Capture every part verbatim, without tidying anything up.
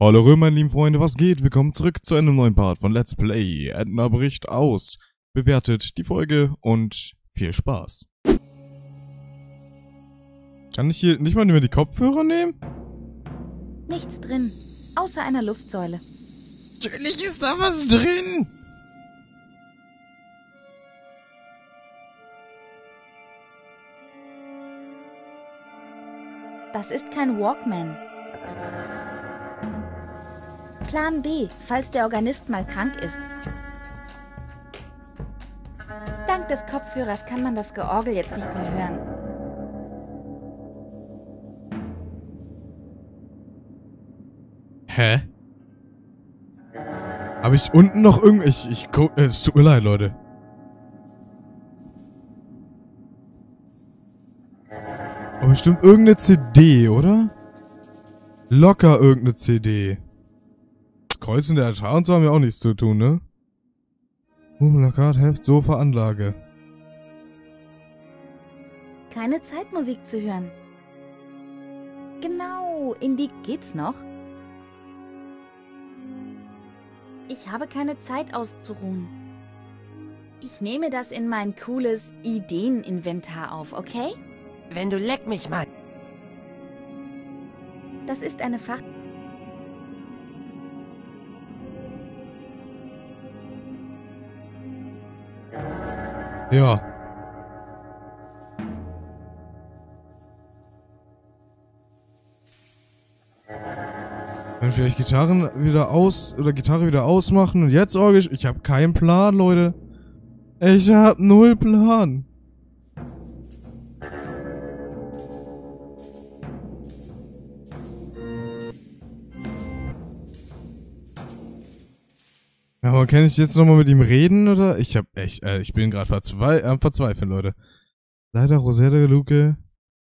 Hallo meine lieben Freunde, was geht? Willkommen zurück zu einem neuen Part von Let's Play. Edna bricht aus. Bewertet die Folge und viel Spaß. Kann ich hier nicht mal mehr die Kopfhörer nehmen? Nichts drin, außer einer Luftsäule. Natürlich ist da was drin! Das ist kein Walkman. Plan B, falls der Organist mal krank ist. Dank des Kopfhörers kann man das Georgel jetzt nicht mehr hören. Hä? Habe ich unten noch irgend... Ich, ich guck... Es tut mir leid, Leute. Aber bestimmt irgendeine C D, oder? Locker irgendeine C D. Das Kreuz in der Altar und so haben ja auch nichts zu tun, ne? Plakat, Heft, Sofa, Anlage. Keine Zeitmusik zu hören. Genau, in die geht's noch. Ich habe keine Zeit auszuruhen. Ich nehme das in mein cooles Ideeninventar auf, okay? Wenn du leck mich mal. Das ist eine Fach... Ja. Wenn vielleicht Gitarren wieder aus... Oder Gitarre wieder ausmachen und jetzt Orgel... Ich habe keinen Plan, Leute. Ich habe null Plan. Ja, aber kann ich jetzt nochmal mit ihm reden, oder? Ich hab echt, äh, ich bin gerade verzwei äh, verzweifelt, Leute. Leider Rosette Luke.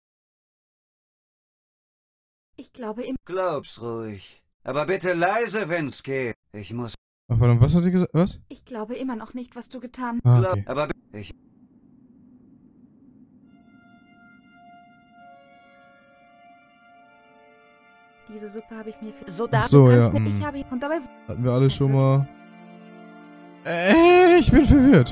Ich glaube im... Glaub's ruhig. Aber bitte leise, wenn's geht. Ich muss... Ach, verdammt, was hat sie gesagt? Was? Ich glaube immer noch nicht, was du getan... Ah, Glaub, okay. aber ich... Diese Suppe habe ich mir... Für So da, Ach so, du kannst ja, nicht. hm. Ich habe... Und dabei... Hatten wir alle Das schon wird- mal... Äh, ich bin verwirrt.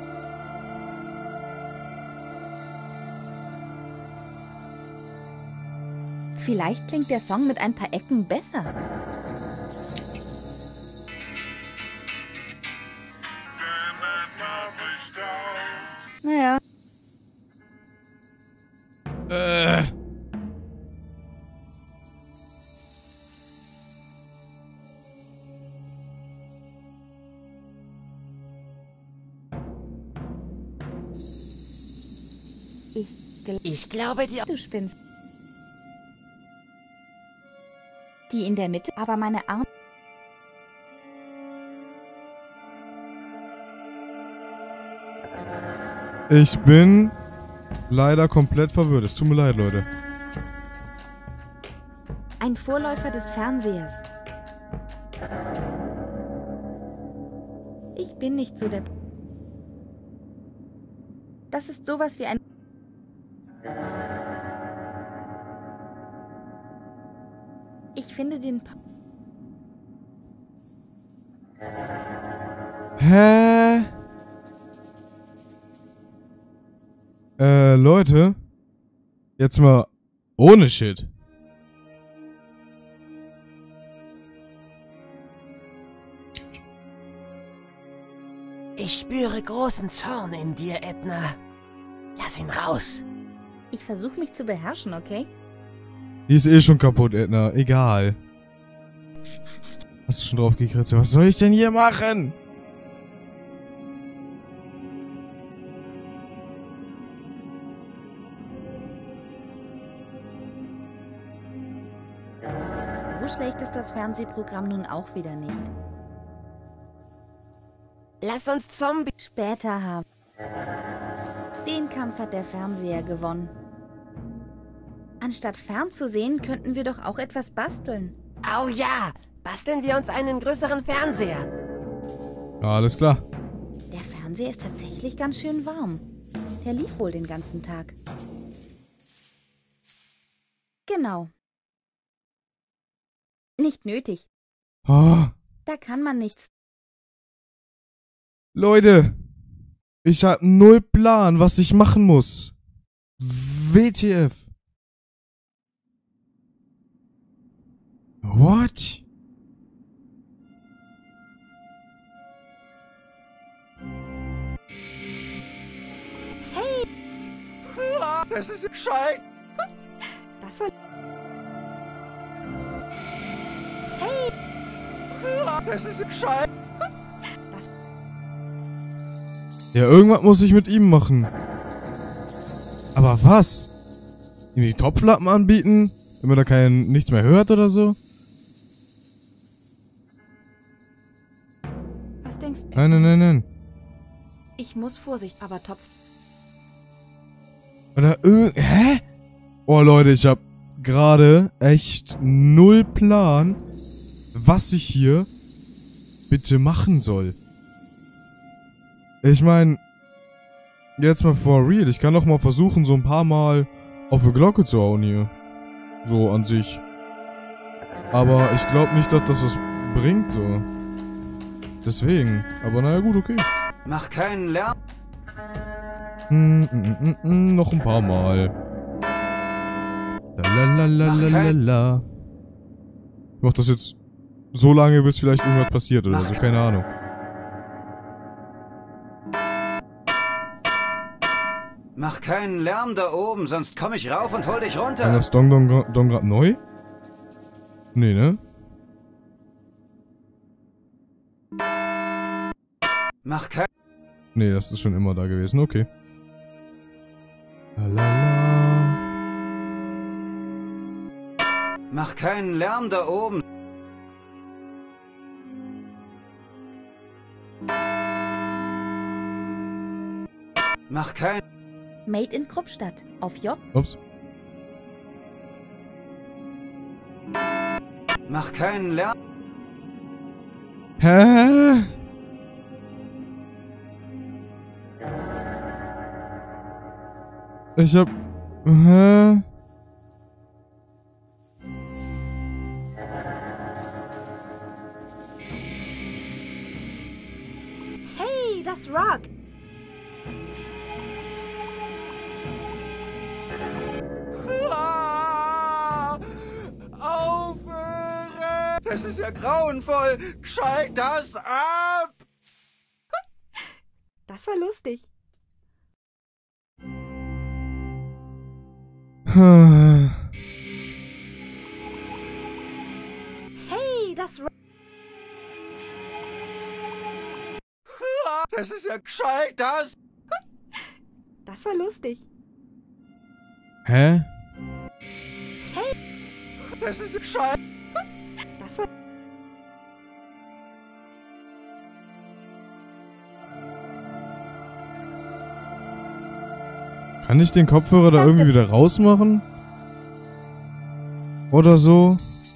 Vielleicht klingt der Song mit ein paar Ecken besser. Naja. Äh. Ich glaube... Ich glaube dir. Du spinnst. Die in der Mitte, aber meine Arme... Ich bin leider komplett verwirrt. Es tut mir leid, Leute. Ein Vorläufer des Fernsehers. Ich bin nicht so der... Das ist sowas wie ein... Ich finde den... Pa- Hä? Äh, Leute. Jetzt mal ohne Shit. Ich spüre großen Zorn in dir, Edna. Lass ihn raus. Ich versuche mich zu beherrschen, okay? Die ist eh schon kaputt, Edna. Egal. Hast du schon drauf gekriegt? Was soll ich denn hier machen? So schlecht ist das Fernsehprogramm nun auch wieder nicht. Lass uns Zombie... Später haben. Den Kampf hat der Fernseher gewonnen. Anstatt fernzusehen, könnten wir doch auch etwas basteln. Oh ja, basteln wir uns einen größeren Fernseher. Ja, alles klar. Der Fernseher ist tatsächlich ganz schön warm. Der lief wohl den ganzen Tag. Genau. Nicht nötig. Oh, Da kann man nichts. Leute, ich hab null Plan, was ich machen muss. W T F. What? Das ist Scheiße. Das war... Das ist Scheiße. Ja, irgendwas muss ich mit ihm machen. Aber was? Ihm die Topflappen anbieten? Wenn man da kein nichts mehr hört oder so? Was denkst du? Nein, nein, nein, nein. Ich muss Vorsicht, aber Topf... Oder irgend... Hä? Oh, Leute, ich hab gerade echt null Plan, was ich hier bitte machen soll. Ich mein, jetzt mal for real. Ich kann doch mal versuchen, so ein paar Mal auf die Glocke zu hauen hier. So an sich. Aber ich glaube nicht, dass das was bringt, so. Deswegen. Aber naja, gut, okay. Mach keinen Lärm. Hm, mm, mm, mm, noch ein paar Mal. Lalalala. Ich mach das jetzt so lange, bis vielleicht irgendwas passiert oder so. Keine Ahnung. Mach keinen Lärm da oben, sonst komm ich rauf und hol dich War runter. das Dong Dong Dong grad neu? Nee, ne? Mach kein... Nee, das ist schon immer da gewesen. Okay. Lalala. Mach keinen Lärm da oben. Mach kein... Made in Kruppstadt. Auf J. Ups. Mach keinen Lärm. Hä? Ich hab... Hä? Hey, das Rock. Ah, aufhören! Das ist ja grauenvoll. Schalt das ab! Das war lustig. Hey, das Rock. Das ist ja schalt das! Das war lustig. Hä? Das ist schalt! Das war... Kann ich den Kopfhörer da irgendwie wieder rausmachen? Oder so?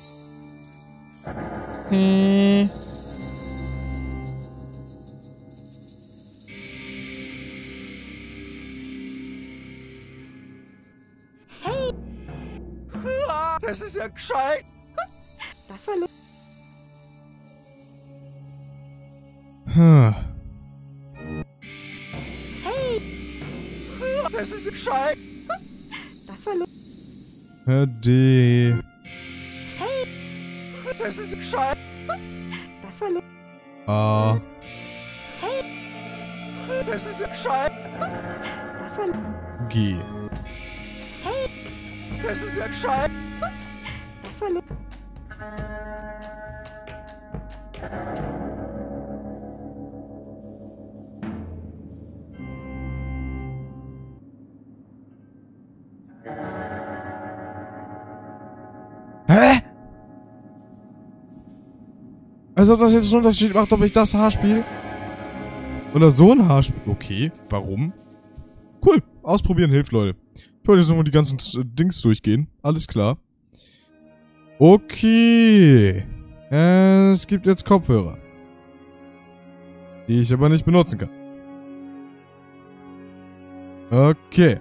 Äh. Das ist ja schalt! Das war lustig. Hm. Das ist schalt! Das war lustig. Hör die. Das ist schalt! Das war lustig. Ah. Das ist schalt! Das war lustig. G. Das ist ja schalt! Das war lustig. Hä? Also ob das jetzt einen Unterschied macht, ob ich das Haar spiele? Oder so ein Haar spiele? Okay, warum? Cool, ausprobieren hilft, Leute. Ich wollte jetzt nochmal die ganzen äh, Dings durchgehen. Alles klar. Okay. Äh, es gibt jetzt Kopfhörer. Die ich aber nicht benutzen kann. Okay.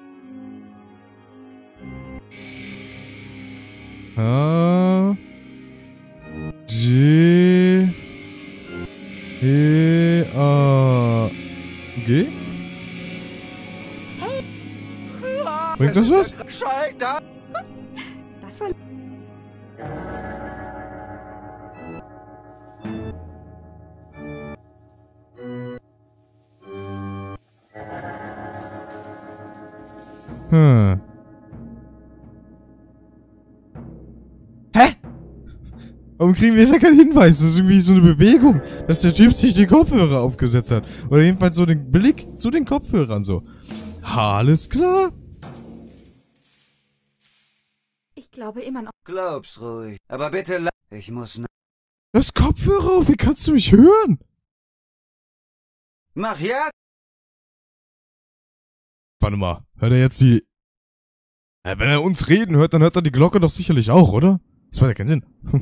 Ah. D. E. A. G? Bringt das was? Schalter! Das war... Hm. Hä? Warum kriegen wir da keinen Hinweis? Das ist irgendwie so eine Bewegung, dass der Typ sich die Kopfhörer aufgesetzt hat. Oder jedenfalls so den Blick zu den Kopfhörern so. Ha, alles klar. Ich glaube immer noch... Glaub's ruhig. Aber bitte la... Ich muss... Das Kopfhörer auf, wie kannst du mich hören? Mach ja! Warte mal, hört er jetzt die... Ja, wenn er uns reden hört, dann hört er die Glocke doch sicherlich auch, oder? Das macht ja keinen Sinn.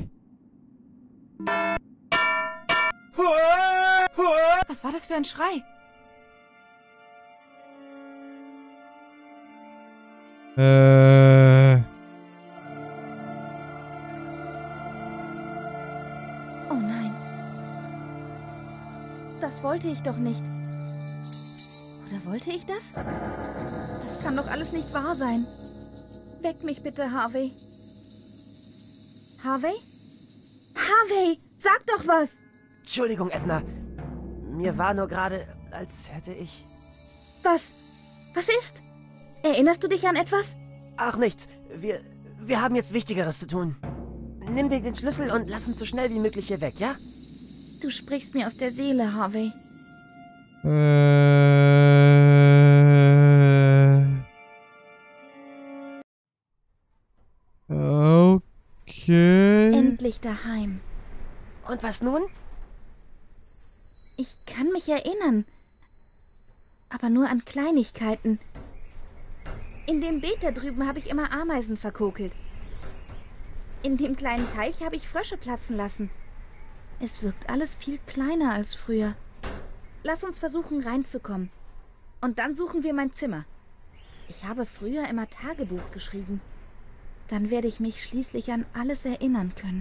Was war das für ein Schrei? Äh... Oh nein. Das wollte ich doch nicht. Oder wollte ich das? Das kann doch alles nicht wahr sein. Weck mich bitte, Harvey. Harvey? Harvey, sag doch was! Entschuldigung, Edna. Mir war nur gerade, als hätte ich... Was? Was ist? Erinnerst du dich an etwas? Ach, nichts. Wir, wir haben jetzt Wichtigeres zu tun. Nimm dir den Schlüssel und lass uns so schnell wie möglich hier weg, ja? Du sprichst mir aus der Seele, Harvey. Äh... Okay... Endlich daheim. Und was nun? Ich kann mich erinnern. Aber nur an Kleinigkeiten. In dem Beet da drüben habe ich immer Ameisen verkokelt. In dem kleinen Teich habe ich Frösche platzen lassen. Es wirkt alles viel kleiner als früher. Lass uns versuchen, reinzukommen. Und dann suchen wir mein Zimmer. Ich habe früher immer Tagebuch geschrieben. Dann werde ich mich schließlich an alles erinnern können.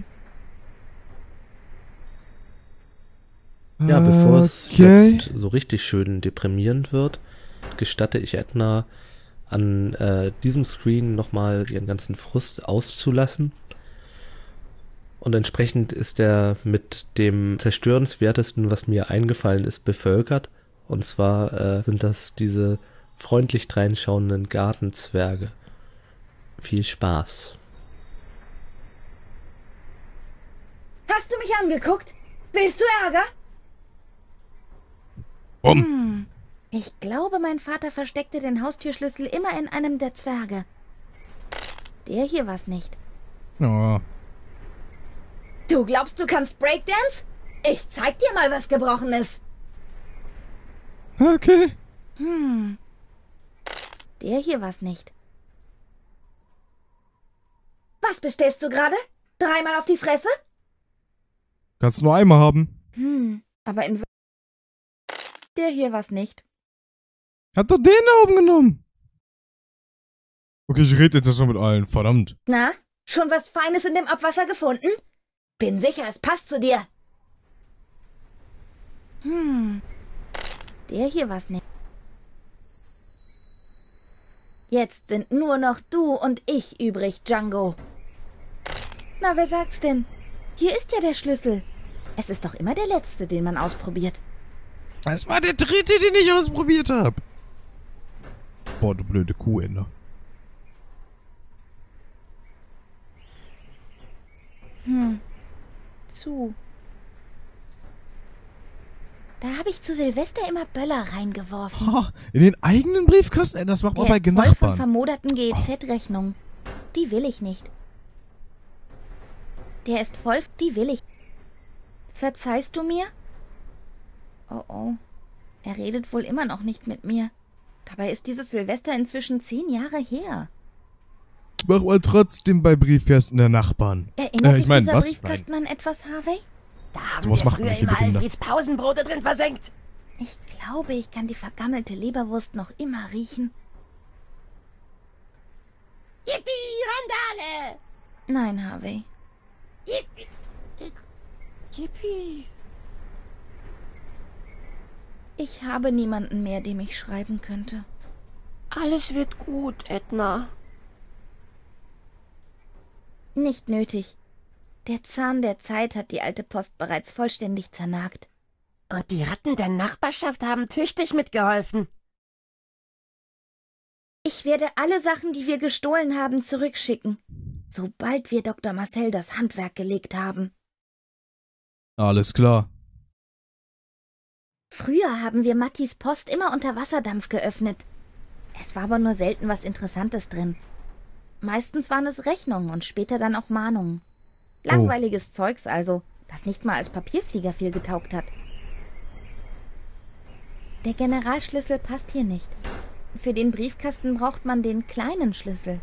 Ja, bevor es Okay. jetzt so richtig schön deprimierend wird, gestatte ich Edna an äh, diesem Screen nochmal ihren ganzen Frust auszulassen. Und entsprechend ist er mit dem zerstörenswertesten, was mir eingefallen ist, bevölkert. Und zwar äh, sind das diese freundlich dreinschauenden Gartenzwerge. Viel Spaß. Hast du mich angeguckt? Willst du Ärger? Um. Hm. Ich glaube, mein Vater versteckte den Haustürschlüssel immer in einem der Zwerge. Der hier war's nicht. Oh. Du glaubst, du kannst Breakdance? Ich zeig dir mal, was gebrochen ist. Okay. Hm. Der hier war's nicht. Was bestellst du gerade? Dreimal auf die Fresse? Kannst du nur einmal haben. Hm, aber in... Der hier war's nicht. Hat doch den da oben genommen. Okay, ich rede jetzt erstmal mit allen. Verdammt. Na, schon was Feines in dem Abwasser gefunden? Bin sicher, es passt zu dir. Hm. Der hier war's nicht. Jetzt sind nur noch du und ich übrig, Django. Na, wer sagt's denn? Hier ist ja der Schlüssel. Es ist doch immer der letzte, den man ausprobiert. Das war der dritte, den ich ausprobiert habe. Boah, du blöde Kuh, Ende. Hm. Zu. Da habe ich zu Silvester immer Böller reingeworfen. Ha, in den eigenen Briefkasten? Ey, das macht man Der bei ist voll von Nachbarn. vermoderten G E Z-Rechnungen. Die will ich nicht. Der ist voll... Die will ich. Verzeihst du mir? Oh oh. Er redet wohl immer noch nicht mit mir. Dabei ist dieses Silvester inzwischen zehn Jahre her. Mach mal trotzdem bei Briefkästen der Nachbarn. Erinnert Äh, ich dich mein, dieser was? Briefkasten an etwas, Harvey? Da haben Sowas wir macht man früher nicht mit immer Kindern. Alfreds Pausenbrote drin versenkt. Ich glaube, ich kann die vergammelte Leberwurst noch immer riechen. Yippie, Randale! Nein, Harvey. Yippie. Yippie. Ich habe niemanden mehr, dem ich schreiben könnte. Alles wird gut, Edna. Nicht nötig. Der Zahn der Zeit hat die alte Post bereits vollständig zernagt. Und die Ratten der Nachbarschaft haben tüchtig mitgeholfen. Ich werde alle Sachen, die wir gestohlen haben, zurückschicken, sobald wir Doktor Marcel das Handwerk gelegt haben. Alles klar. Früher haben wir Mattis Post immer unter Wasserdampf geöffnet. Es war aber nur selten was Interessantes drin. Meistens waren es Rechnungen und später dann auch Mahnungen. Langweiliges oh. Zeugs also, das nicht mal als Papierflieger viel getaugt hat. Der Generalschlüssel passt hier nicht. Für den Briefkasten braucht man den kleinen Schlüssel.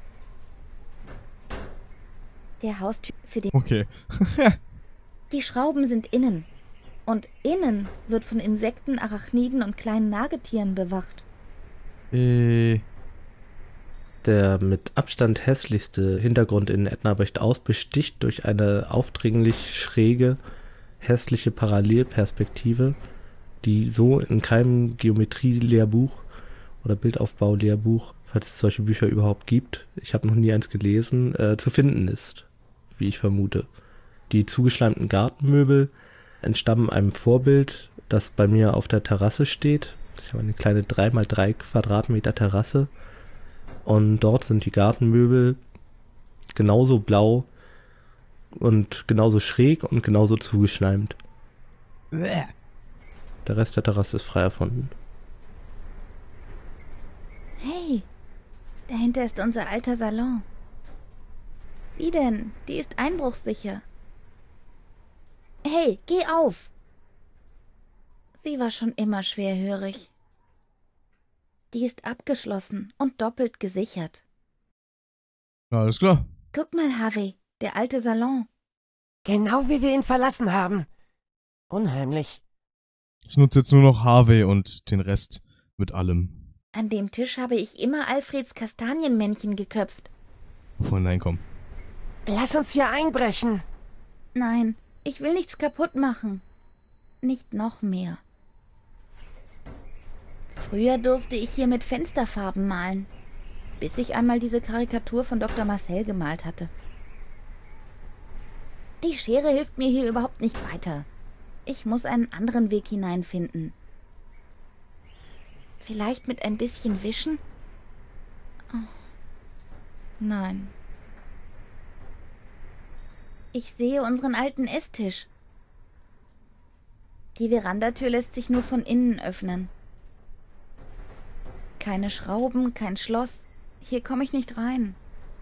Der Haustür für den... Okay. Die Schrauben sind innen. Und innen wird von Insekten, Arachniden und kleinen Nagetieren bewacht. Äh... Der mit Abstand hässlichste Hintergrund in Edna bricht aus, besticht durch eine aufdringlich schräge, hässliche Parallelperspektive, die so in keinem Geometrie-Lehrbuch oder Bildaufbau-Lehrbuch, falls es solche Bücher überhaupt gibt, ich habe noch nie eins gelesen, äh, zu finden ist, wie ich vermute. Die zugeschleimten Gartenmöbel entstammen einem Vorbild, das bei mir auf der Terrasse steht. Ich habe eine kleine drei mal drei Quadratmeter Terrasse. Und dort sind die Gartenmöbel genauso blau und genauso schräg und genauso zugeschleimt. Der Rest der Terrasse ist frei erfunden. Hey, dahinter ist unser alter Salon. Wie denn? Die ist einbruchssicher. Hey, geh auf! Sie war schon immer schwerhörig. Die ist abgeschlossen und doppelt gesichert. Alles klar. Guck mal, Harvey, der alte Salon. Genau wie wir ihn verlassen haben. Unheimlich. Ich nutze jetzt nur noch Harvey und den Rest mit allem. An dem Tisch habe ich immer Alfreds Kastanienmännchen geköpft. Wovon nein, komm. Lass uns hier einbrechen. Nein, ich will nichts kaputt machen. Nicht noch mehr. Früher durfte ich hier mit Fensterfarben malen, bis ich einmal diese Karikatur von Doktor Marcel gemalt hatte. Die Schere hilft mir hier überhaupt nicht weiter. Ich muss einen anderen Weg hineinfinden. Vielleicht mit ein bisschen Wischen? Oh. Nein. Ich sehe unseren alten Esstisch. Die Verandatür lässt sich nur von innen öffnen. Keine Schrauben, kein Schloss. Hier komme ich nicht rein.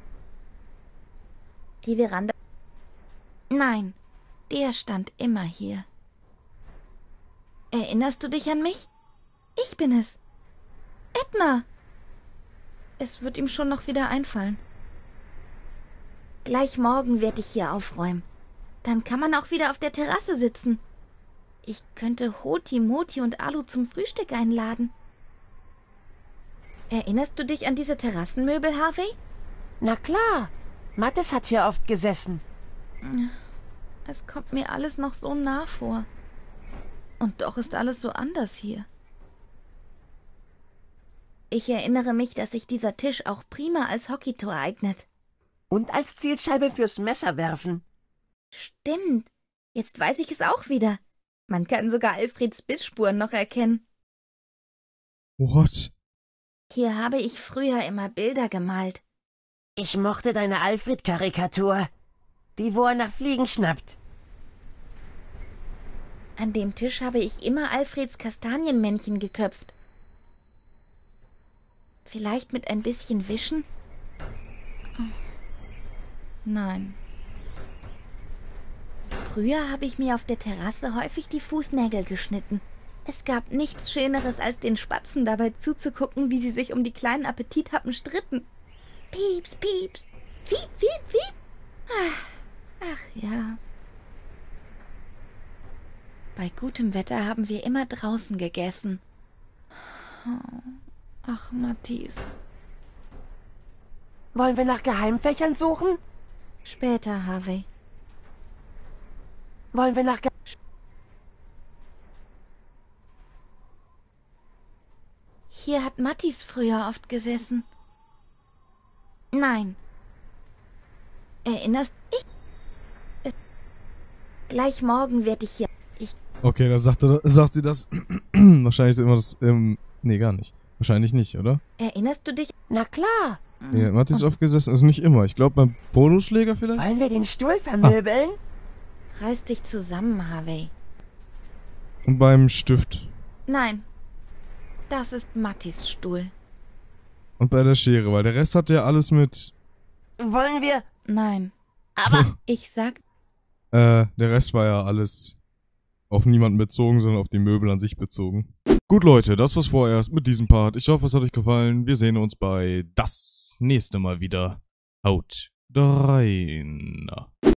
Die Veranda... Nein, der stand immer hier. Erinnerst du dich an mich? Ich bin es. Edna! Es wird ihm schon noch wieder einfallen. Gleich morgen werde ich hier aufräumen. Dann kann man auch wieder auf der Terrasse sitzen. Ich könnte Hoti, Moti und Alu zum Frühstück einladen. Erinnerst du dich an diese Terrassenmöbel, Harvey? Na klar. Mattes hat hier oft gesessen. Es kommt mir alles noch so nah vor. Und doch ist alles so anders hier. Ich erinnere mich, dass sich dieser Tisch auch prima als Hockeytor eignet. Und als Zielscheibe fürs Messer werfen. Stimmt. Jetzt weiß ich es auch wieder. Man kann sogar Alfreds Bissspuren noch erkennen. What? Hier habe ich früher immer Bilder gemalt. Ich mochte deine Alfred-Karikatur. Die, wo er nach Fliegen schnappt. An dem Tisch habe ich immer Alfreds Kastanienmännchen geköpft. Vielleicht mit ein bisschen Wischen? Nein. Früher habe ich mir auf der Terrasse häufig die Fußnägel geschnitten. Es gab nichts Schöneres, als den Spatzen dabei zuzugucken, wie sie sich um die kleinen Appetithappen stritten. Pieps, pieps, fiep, fiep, fiep. Ach, ach ja. Bei gutem Wetter haben wir immer draußen gegessen. Ach, Matthias. Wollen wir nach Geheimfächern suchen? Später, Harvey. Wollen wir nach... Ga Hier hat Mattis früher oft gesessen. Nein. Erinnerst du dich? Äh, Gleich morgen werde ich hier... Ich... Okay, da sagt, er, sagt sie das. Wahrscheinlich immer das, ähm, nee, gar nicht. Wahrscheinlich nicht, oder? Erinnerst du dich? Na klar. Ja, Matti ist oft gesessen, also nicht immer. Ich glaube beim Poloschläger vielleicht? Wollen wir den Stuhl vermöbeln? Reiß dich zusammen, Harvey. Und beim Stift. Nein. Das ist Mattis Stuhl. Und bei der Schere, weil der Rest hat ja alles mit... Wollen wir... Nein. Aber... Ich sag... Äh, der Rest war ja alles auf niemanden bezogen, sondern auf die Möbel an sich bezogen. Gut, Leute, das war's vorerst mit diesem Part. Ich hoffe, es hat euch gefallen. Wir sehen uns bei das nächste Mal wieder. Haut rein.